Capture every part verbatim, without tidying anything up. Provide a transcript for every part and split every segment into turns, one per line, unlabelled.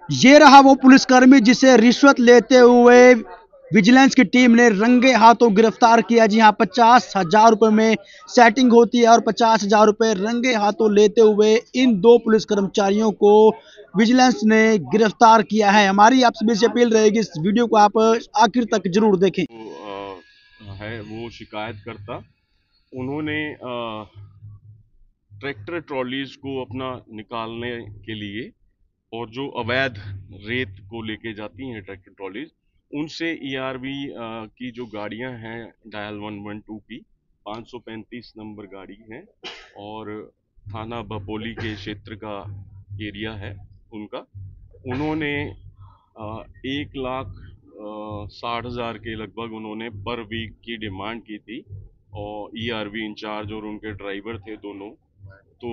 ये रहा वो पुलिसकर्मी जिसे रिश्वत लेते हुए विजिलेंस की टीम ने रंगे हाथों गिरफ्तार किया। जी हाँ, पचास हजार रुपए में सेटिंग होती है और पचास हजार रुपए रंगे हाथों लेते हुए इन दो पुलिस कर्मचारियों को विजिलेंस ने गिरफ्तार किया है। हमारी आप सभी से अपील रहेगी, इस वीडियो को आप आखिर तक जरूर देखें।
वो आ, है वो शिकायतकर्ता, उन्होंने आ, ट्रैक्टर ट्रॉलीज को अपना निकालने के लिए और जो अवैध रेत को लेके जाती हैं ट्रैक्टर ट्रॉलीज, उनसे ईआरवी की जो गाड़ियां हैं डायल वन वन टू की पाँच सौ पैंतीस नंबर गाड़ी है और थाना बपोली के क्षेत्र का एरिया है उनका, उन्होंने आ, एक लाख साठ हजार के लगभग उन्होंने पर वीक की डिमांड की थी और ईआरवी इंचार्ज और उनके ड्राइवर थे दोनों। तो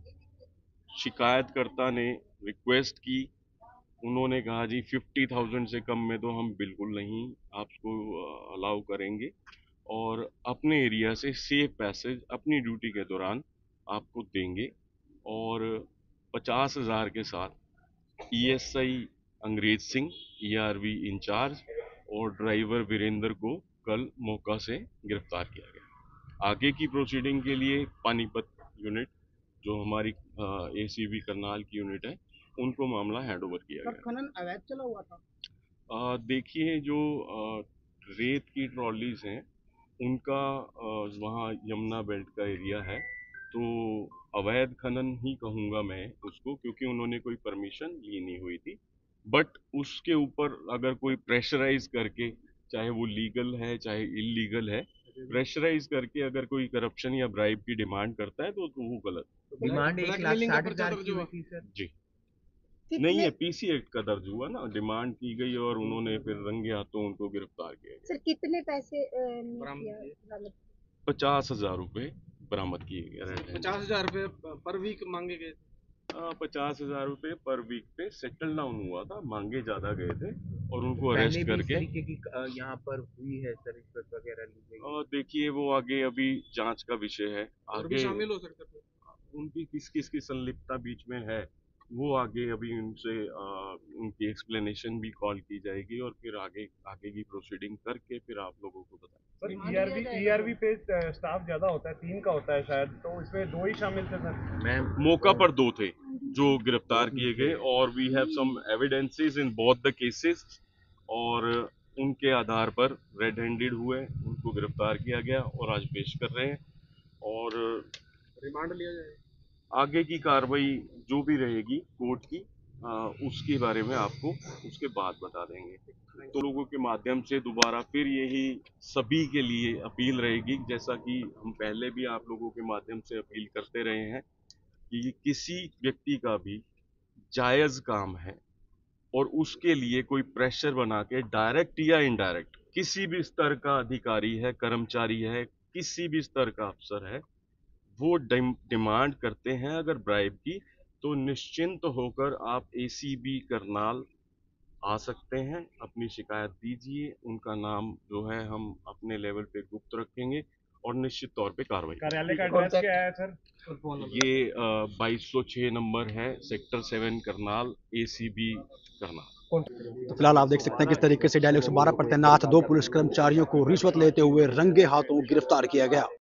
शिकायतकर्ता ने रिक्वेस्ट की, उन्होंने कहा जी फिफ्टी थाउजेंड से कम में तो हम बिल्कुल नहीं आपको अलाउ करेंगे और अपने एरिया से सेफ पैसेज अपनी ड्यूटी के दौरान आपको देंगे। और पचास हजार के साथ ESI Angrez Singh ERV incharge और ड्राइवर वीरेंद्र को कल मौका से गिरफ्तार किया गया। आगे की प्रोसीडिंग के लिए पानीपत यूनिट, जो हमारी एसीबी करनाल की यूनिट है, उनको मामला हैंड ओवर किया गया।
खनन अवैध चला हुआ था।
आ, देखिए, जो आ, रेत की ट्रॉलीज हैं उनका आ, वहाँ यमुना बेल्ट का एरिया है, तो अवैध खनन ही कहूँगा मैं उसको, क्योंकि उन्होंने कोई परमिशन ली नहीं हुई थी। बट उसके ऊपर अगर कोई प्रेशराइज करके, चाहे वो लीगल है चाहे इलीगल है, प्रेशराइज करके अगर कोई करप्शन या ब्राइब की डिमांड करता है तो, तो वो गलत।
डिमांड एक लाख साठ हजार की हुई थी सर।
जी नहीं, है पीसी एक्ट का दर्ज हुआ ना, डिमांड की गई और उन्होंने फिर रंगे हाथों उनको गिरफ्तार किया गया।
सर कितने पैसे बरामद?
पचास हजार रुपए बरामद किए गए।
पचास हजार रुपए पर वीक मांगे गए।
पचास हजार रुपए पर वीक पे सेटल डाउन हुआ था, मांगे ज्यादा गए थे और उनको अरेस्ट करके
यहाँ पर हुई है सर, रिश्वत वगैरह ली गई।
देखिए, वो आगे अभी जांच का विषय है। आगे
शामिल हो सकते थे
उनकी किस किस की संलिप्तता बीच में है, वो आगे अभी उनसे आ, उनकी एक्सप्लेनेशन भी कॉल की जाएगी और फिर आगे आगे की प्रोसीडिंग करके फिर आप लोगों को बताएंगे।
सर ईआरवी ईआरवी पे स्टाफ ज्यादा होता है, तीन का होता है शायद, तो इसमें दो ही शामिल थे सर।
मैं मौका पर दो थे जो गिरफ्तार किए गए और we have some evidences in both the cases और उनके आधार पर रेड हैंडेड हुए, उनको गिरफ्तार किया गया और आज पेश कर रहे हैं और
रिमांड लिया जाए।
आगे की कार्रवाई जो भी रहेगी कोर्ट की, आ, उसके बारे में आपको उसके बाद बता देंगे। तो लोगों के माध्यम से दोबारा फिर यही सभी के लिए अपील रहेगी, जैसा कि हम पहले भी आप लोगों के माध्यम से अपील करते रहे हैं कि किसी व्यक्ति का भी जायज काम है और उसके लिए कोई प्रेशर बना के डायरेक्ट या इनडायरेक्ट किसी भी स्तर का अधिकारी है, कर्मचारी है, किसी भी स्तर का अफसर है, वो डिमांड करते हैं अगर ब्राइब की, तो निश्चिंत होकर आप एसीबी करनाल आ सकते हैं, अपनी शिकायत दीजिए, उनका नाम जो है हम अपने लेवल पे गुप्त रखेंगे और निश्चित तौर पे कार्रवाई।
कार्यालय का एड्रेस क्या है सर?
ये बाईस सौ छह नंबर है, sector seven Karnal, ACB Karnal.
तो फिलहाल आप देख सकते हैं किस तरीके से डायल एक सौ बारह पर तैनात दो पुलिस कर्मचारियों को रिश्वत लेते हुए रंगे हाथों गिरफ्तार किया गया।